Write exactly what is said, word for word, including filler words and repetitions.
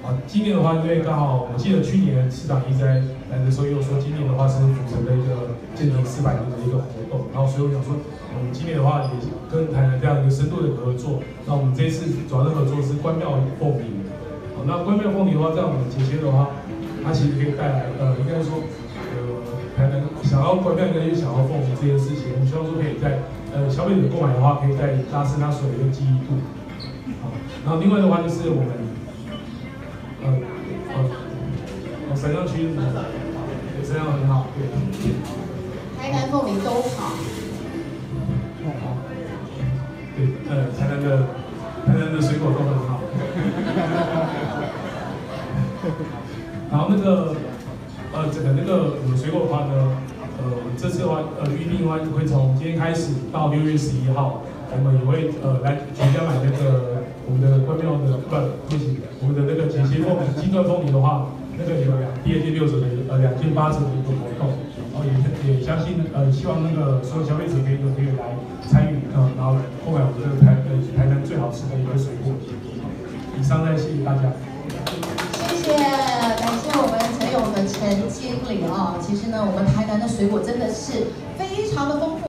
啊，今年的话，因为刚好我记得去年市长一直在来的时候，也有说今年的话是府城的一个建成四百年的一个活动，然后所以我想说，我们今年的话也跟台南这样一个深度的合作。那我们这一次主要的合作是关庙凤梨，好，那关庙凤梨的话，在我们节前的话，它其实可以带来呃，应该说呃，台南想要关庙跟想要凤梨这件事情，我们希望说可以在呃消费者购买的话，可以再拉伸他所有的一个记忆度。好，然后另外的话就是我们。呃，呃，山上区，对，山上很好，对。 台南凤梨都好。 好。对，呃，台南的台南的水果都很好。然后那个，呃，整个那个我们水果的话呢，呃，这次的话，呃，预定的话会从今天开始到六月十一号，我们也会呃来全家买那个。我们的关庙的不，对不起，我们的那个节气凤梨、金钻凤梨的话，那个有两第二件六折的，呃，两件八折的一个活动，然后也也相信，呃，希望那个所有消费者可以可以来参与，呃，然后购买我们这个台呃台南最好吃的一个水果。以上再谢谢大家。 谢谢，感谢我们陈勇的陈经理啊。其实呢，我们台南的水果真的是非常的丰富。